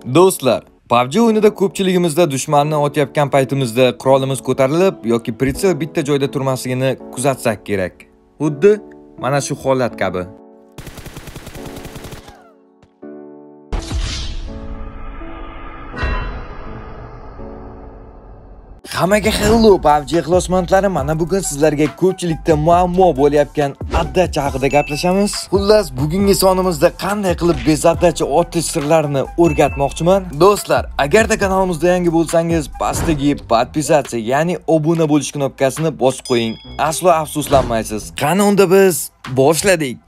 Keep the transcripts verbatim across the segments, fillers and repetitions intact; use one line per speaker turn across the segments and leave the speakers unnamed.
Do'stlar, P U B G o'yinida ko'pchiligimizda dushmanni otayotgan paytimizda qurolimiz ko'tarilib yoki pritsel bitta joyda turmasligini kuzatsak kerak. Xuddi mana shu holat kabi. Hammaga hello P U B G ixlosmandlari, mana bugun sizlarga ko'pchilikda muammo bo'layotgan addacha haqida gaplashamiz. Xullas, bugungi sonimizda qanday qilib bezaddacha otish sirlarini o'rgatmoqchiman. Do'stlar, agarda kanalimizda yangi bo'lsangiz, pastdagi podpisatsiya, ya'ni obuna bo'lish knopkasini bosib qo'ying. Aslo afsuslanmaysiz. Qani unda biz boshladik.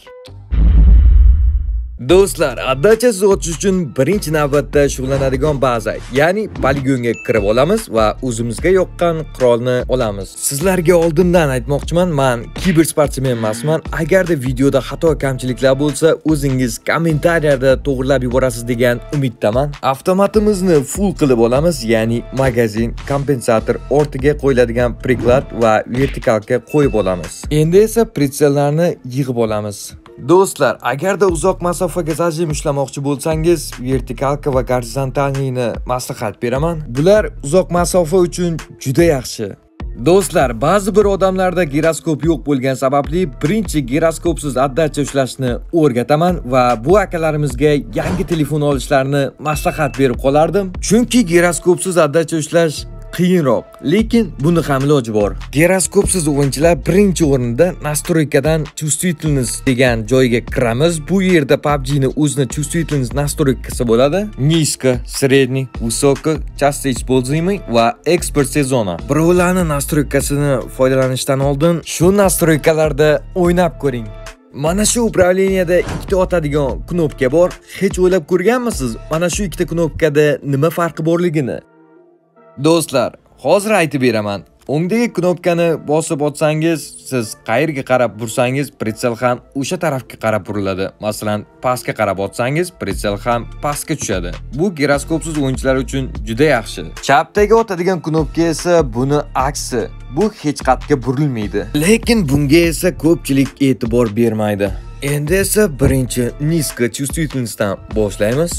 Do'stlar, addacha otish uchun birinchi navbatda shug'ullanadigan baza, ya'ni poligonga kirib olamiz va o'zimizga yoqqan qurolni olamiz. Sizlarga oldindan aytmoqchiman, men kibersportsmen emasman. Agarda videoda xato kamchiliklar bo'lsa, o'zingiz kommentariyada to'g'rilab yuborasiz degan umiddaman. Avtomatimizni full qilib olamiz, ya'ni magazin, kompensator, ortiga qo'yiladigan priklad va vertikalga qo'yib olamiz. Endi esa pritsellarni yig'ib olamiz. Do'stlar, agarda uzoq masofaga zajim ushlamoqchi bo'lsangiz, vertikalka va gorizontalniyni maslahat beraman. Bular uzoq masofa uchun juda yaxshi. Do'stlar, ba'zi bir odamlarda giroskop yo'q bo'lgan sababli birinchi giroskopsiz addacha ushlashni o'rgataman va bu akalarimizga yangi telefon olishlarini maslahat berib qolardim. Chunki giroskopsiz addacha ushlash qiyinroq, lekin buni ham iloji bor. Giroskopsiz o'yinchilar birinchi o'rinda настройкаdan чувствительность degan joyga kiramiz. Bu yerda P U B G ni o'zini чувствительность настройкасы bo'ladi. Низко, средний, высоко, часто используемый va ekspert sezona. Birovlarning настройкасini foydalanishdan oldin shu настройкаlarda o'ynab ko'ring. Mana shu upravleniyada ikkita otadigan knopka bor. Hech o'ylab ko'rganmisiz? Mana shu ikkita knopkada nima farqi borligini? Do'stlar, hozir aytib beraman. O'ngdagi knopkani bosib otsangiz, siz qayerga qarab bursangiz, pritsel ham o'sha tarafga qarab buriladi. Masalan, pastga qarab otsangiz, pritsel ham pastga tushadi. Bu giroskopsiz o'yinchilar uchun juda yaxshi. Chapdagi otadigan knopka esa buni aksi. Bu hech qayerga burilmaydi. Lekin bunga esa ko'pchilik e'tibor bermaydi. Endi esa birinchi низко чувствительностьdan boshlaymiz.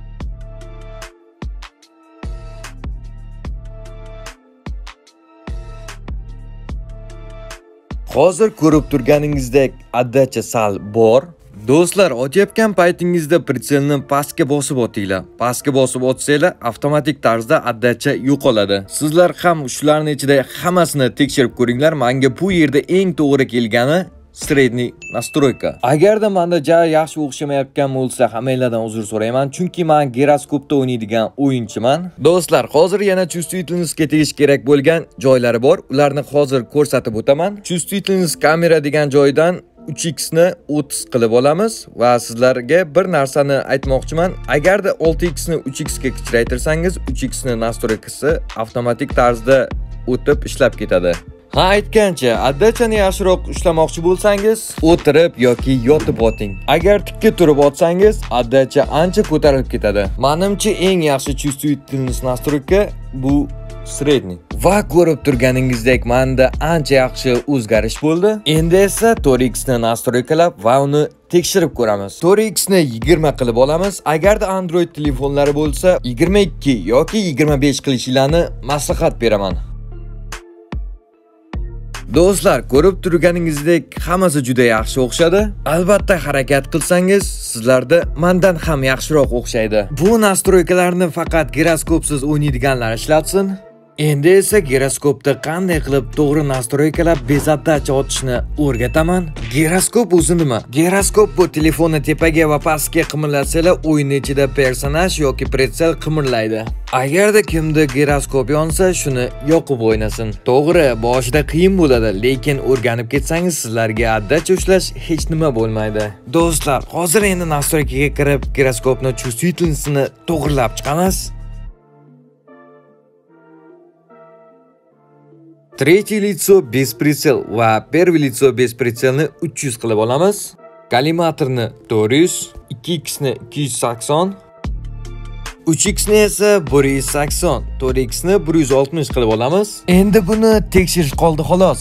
Hozir ko'rib turganingizdek addacha sal bor. Do'stlar, otayotgan paytingizda pritselni pastga bosib otinglar. Pastga bosib otsanglar, avtomatik tarzda addacha yo'qoladi. Sizlar ham shularning ichida hammasini tekshirib ko'ringlar. Menga bu yerda eng to'g'ri kelgani средний настройка. Agarda menda ja yaxshi o'xshamayotgan bo'lsa, hammanglardan uzr so'rayman, chunki men giroskopda o'ynaydigan o'yinchiman. Do'stlar, hozir yana чувствительностьga tegish kerak bo'lgan joylari bor. Ularni hozir ko'rsatib o'taman. Чувствительность kamera degan joydan uch x ni o'ttiz qilib olamiz va sizlarga bir narsani aytmoqchiman. Agarda olti x ni uch x ga kichraytirsangiz, uch x ni настройкасы avtomatik tarzda o'tib ishlab ketadi. Ha, aytgancha, addachani yaxshiroq ushlamoqchi bo'lsangiz, o'tirib yoki yotib oting. Agar tikka turib otsangiz, addacha ancha ko'tarilib ketadi. Menimcha eng yaxshi чувствительность настройка bu средний. Va ko'rib turganingizdek, menda ancha yaxshi o'zgarish bo'ldi. Endi esa to'rt x ni настройкалab va uni tekshirib ko'ramiz. to'rt x ni yigirma qilib olamiz. Agarda Android telefonlari bo'lsa, yigirma ikki yoki yigirma besh qilishinglarni maslahat beraman. Do'stlar, ko'rib turganingizdek hammasi juda yaxshi o'xshadi. Albatta harakat qilsangiz, sizlarda mendan ham yaxshiroq o'xshaydi. Bu настройкаларni faqat giroskopsiz o'ynaydiganlar ishlatsin. Endi esa giroskopda qanday qilib to'g'ri настройкалab bezaddacha otishni o'rgataman. Giroskop o'zi nima? Giroskop bu telefonni tepaga va pastga qimirlatsalar, o'yin ichida personaj yoki pritsel qimirlaydi. Agarda kimda giroskop yonsa, shuni yoqib o'ynasin. To'g'ri, boshida qiyin bo'ladi, lekin o'rganib ketsangiz, sizlarga addacha ushlash hech nima bo'lmaydi. Do'stlar, hozir endi настройкаga kirib, giroskopni чувствительностьni to'g'rilab chiqamiz. Третье лицо без прицел va первое лицо без прицелni uch yuz qilib olamiz. Kollimatorni to'rt yuz, ikki x ni ikki yuz sakson, uch x ni esa bir yuz sakson, to'rt x ni bir yuz oltmish qilib olamiz. Endi buni tekshirish qoldi xolos.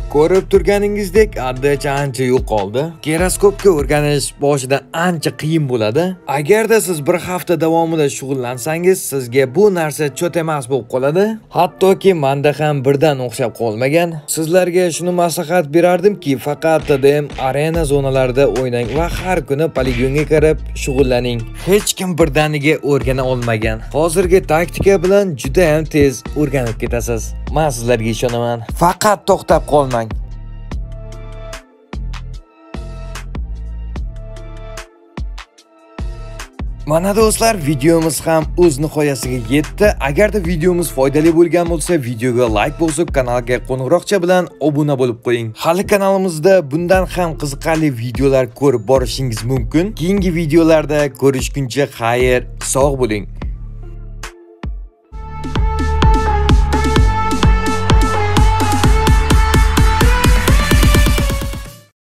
Ko'rib turganingizdek, adich ancha yo'qoldi. Giroskopga o'rganish boshida ancha qiyin bo'ladi. Agarda siz bir hafta davomida shug'ullansangiz, sizga bu narsa cho't emas bo'lib qoladi. Hattoki menda ham birdan o'xshab qolmagan. Sizlarga shuni maslahat berardimki, faqat T D M arena zonalarida o'ynang va har kuni poligonga kirib shug'ullaning. Hech kim birdaniga o'rgana olmagan. Hozirgi taktika bilan juda ham tez o'rganib ketasiz. Men sizlarga ishonaman. Faqat to'xtab qolmang. Mana do'stlar, videomiz ham o'z nihoyasiga yetdi. Agarda videomiz foydali bo'lgan bo'lsa, videoga like bosib, kanalga qo'ng'iroqcha bilan obuna bo'lib qo'ying. Hali kanalimizda bundan ham qiziqarli videolar ko'rib borishingiz mumkin. Keyingi videolarda ko'rishguncha xayr, sog' bo'ling.